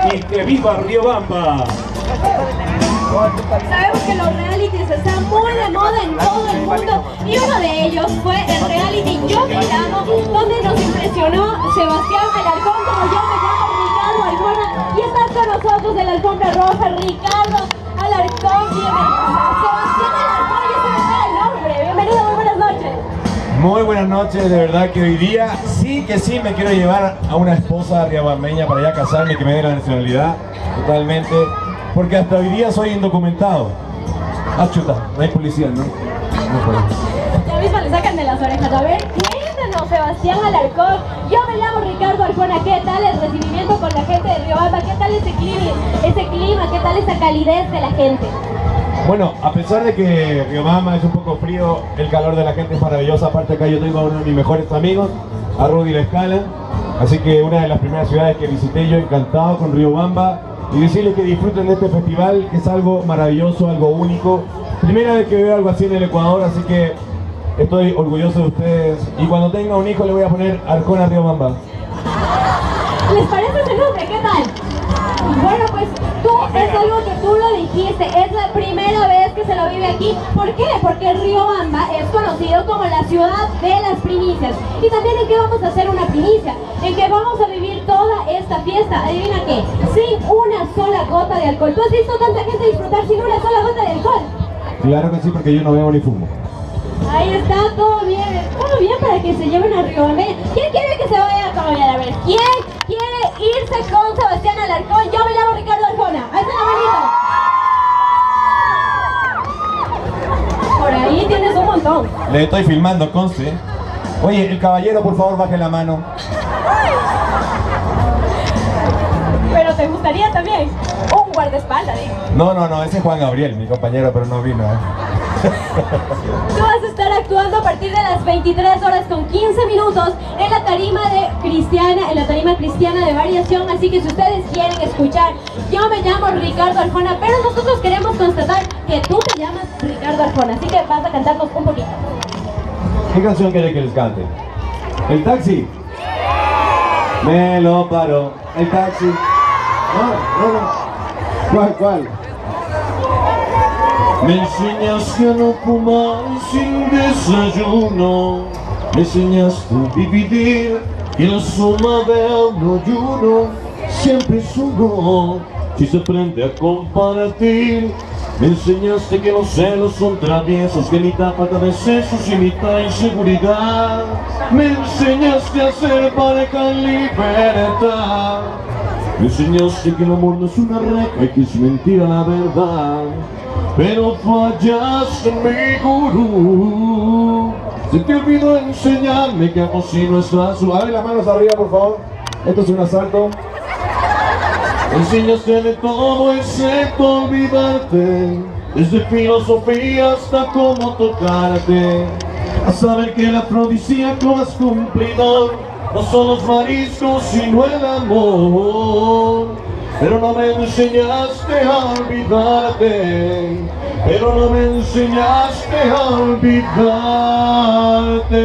y que viva Riobamba. Sabemos que los realities están muy de moda en todo el mundo y uno de ellos fue el reality Yo Me Llamo, donde nos impresionó Sebastián Alarcón, como yo me llamo, Ricardo Arjona, y está con nosotros en la alfombra roja Ricardo Alarcón, Sebastián Alarcón, ya se me da el nombre. Bienvenido, muy buenas noches. Muy buenas noches, de verdad que hoy día sí que sí me quiero llevar a una esposa riobambeña para ya casarme y que me dé la nacionalidad totalmente, porque hasta hoy día soy indocumentado. Ah, chuta, no hay policía, ¿no? Ya mismo le sacan de las orejas. A ver, cuéntanos, Sebastián Alarcón. Yo me llamo Ricardo Arjona. ¿Qué tal el recibimiento con la gente de Riobamba? ¿Qué tal ese clima? ¿Qué tal esa calidez de la gente? Bueno, a pesar de que Riobamba es un poco frío, el calor de la gente es maravilloso. Aparte acá yo tengo a uno de mis mejores amigos, a Rudy La Escala. Así que una de las primeras ciudades que visité yo, encantado con Riobamba. Y decirles que disfruten de este festival, que es algo maravilloso, algo único. Primera vez que veo algo así en el Ecuador, así que estoy orgulloso de ustedes. Y cuando tenga un hijo le voy a poner Arjona Riobamba. ¿Les parece ese nombre? ¿Qué tal? Bueno, pues es algo que tú lo dijiste, es la primera vez que se lo vive aquí. ¿Por qué? Porque Riobamba es conocido como la ciudad de las primicias. Y también en qué vamos a hacer una primicia, en que vamos a vivir toda esta fiesta, adivina qué, sin una sola gota de alcohol. ¿Tú has visto tanta gente disfrutar sin una sola gota de alcohol? Claro que sí, porque yo no bebo ni fumo. Ahí está, todo bien para que se lleven a Riobamba. ¿Quién quiere que se vaya a cambiar? A ver, ¿quién quiere irse con Sebastián Alarcón? Yo me llamo Ricardo Arjona. Ahí está la manita. Por ahí tienes un montón. Le estoy filmando, conste. Oye, el caballero, por favor, baje la mano. Pero te gustaría también un guardaespaldas, digo. No, ese es Juan Gabriel, mi compañero, pero no vino. Tú vas a estar actuando a partir de las 23 horas con 15 minutos en la tarima cristiana de variación, así que si ustedes quieren escuchar Yo Me Llamo Ricardo Arjona, pero nosotros queremos constatar que tú te llamas Ricardo Arjona, así que vas a cantarnos un poquito. ¿Qué canción quiere que les cante? ¿El taxi? Me lo paró. ¿El taxi? No. ¿Cuál? Me enseñaste a no fumar sin desayuno. Me enseñaste a dividir y la suma del ayuno siempre es uno si se aprende a compartir. Me enseñaste que los celos son traviesos, que mitad falta de sesos y mitad inseguridad. Me enseñaste a ser pareja en libertad. Me enseñaste que el amor no es una reja y que es mentira la verdad. Pero fallaste en mi gurú. Se te olvidó enseñarme que amo si no estás. A ver las manos arriba, por favor. Esto es un asalto. Me enseñaste de todo excepto olvidarte. Desde filosofía hasta cómo tocarte. A saber que el afrodisíaco más cumplidor no son los mariscos sino el amor. Pero no me enseñaste a olvidarte. Pero no me enseñaste a olvidarte.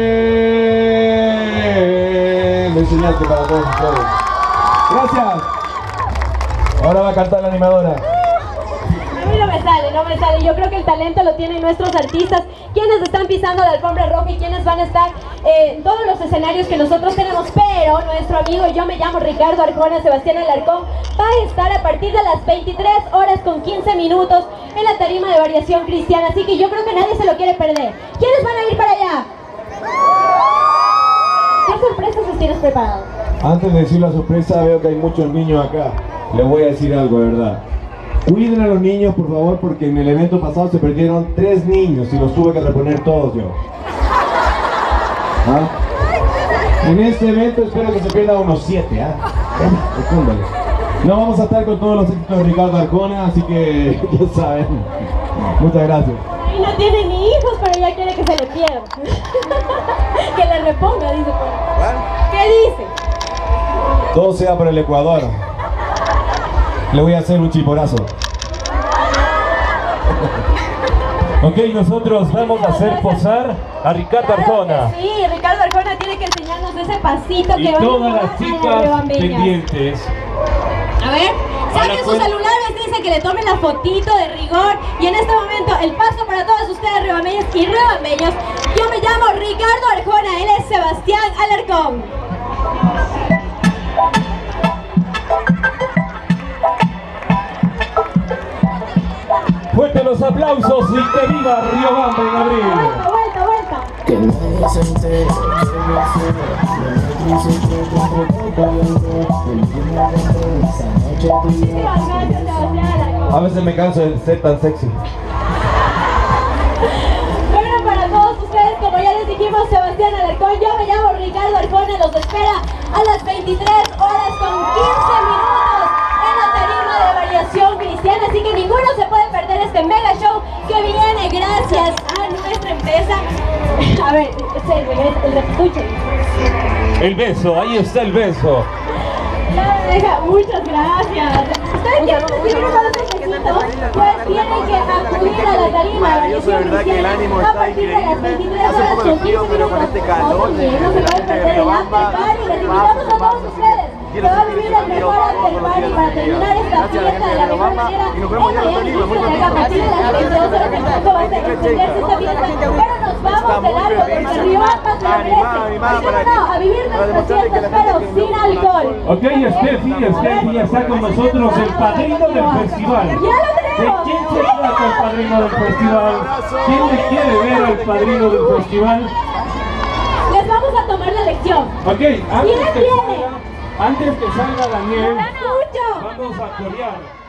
Me enseñaste para todos ustedes. Gracias. Ahora va a cantar la animadora. A mí no me sale. Yo creo que el talento lo tienen nuestros artistas, quienes están pisando la alfombra roja y quienes van a estar en todos los escenarios que nosotros tenemos. Pero nuestro amigo Yo Me Llamo Ricardo Arjona, Sebastián Alarcón, va a estar a partir de las 23 horas con 15 minutos en la tarima de variación cristiana. Así que yo creo que nadie se lo quiere perder. ¿Quiénes van a ir para allá? ¿Qué sorpresas les tienes preparado? Antes de decir la sorpresa, veo que hay muchos niños acá. Les voy a decir algo, de verdad. Cuiden a los niños, por favor, porque en el evento pasado se perdieron 3 niños y los tuve que reponer todos yo. ¿Ah? En este evento espero que se pierdan unos 7, No vamos a estar con todos los éxitos de Ricardo Arjona, así que ya saben. Muchas gracias. Y no tiene ni hijos, pero ya quiere que se le pierda. Que le reponga, dice. ¿Qué dice? Todo sea por el Ecuador. Le voy a hacer un chiporazo. Ok, nosotros vamos a hacer posar a Ricardo Arjona. Sí, Ricardo Arjona tiene que enseñarnos ese pasito y que va todas las chicas pendientes. A ver, saquen sus celulares, dice que le tomen la fotito de rigor. Y en este momento, el paso para todos ustedes, riobambeños y riobambeños. Yo me llamo Ricardo Arjona, él es Sebastián Alarcón. Fuerte los aplausos y que viva Riobamba en abril. Vuelta. Que nadie se entere, que me A veces me canso de ser tan sexy. Bueno, para todos ustedes, como ya les dijimos, Sebastián Alarcón, yo me llamo Ricardo Arjona, los espera a las 23 horas con 15 minutos en la tarima de Variación Cristiana, así que ninguno se puede perder este mega show que viene gracias a nuestra empresa. A ver, el retuche. El beso, ahí está el beso. Muchas gracias. ¿Ustedes quieren recibir un besito? Pues tienen que acudir a la tarima de Variación Cristiana a partir de las 23 horas con 15 minutos. No se puede perder el after party. Les invitamos a todos ustedes. Se va a vivir el mejor after party para terminar esta fiesta de la mejor manera. En Miami, a partir de las 22 horas en punto va a extenderse esta fiesta. Pero nos vamos de largo porque Riobamba se lo merece. No, a vivir nuestras fiestas pero sin alcohol. Ok, Steffi ya está con nosotros, el padrino del festival. ¡Ya lo ¿De tenemos! quién se trata el padrino del festival? ¿Quién le quiere ver al padrino del festival? Les vamos a tomar la lección. Ok, ¿Quién viene? antes que salga Daniel, ¡Mucho! vamos a corear.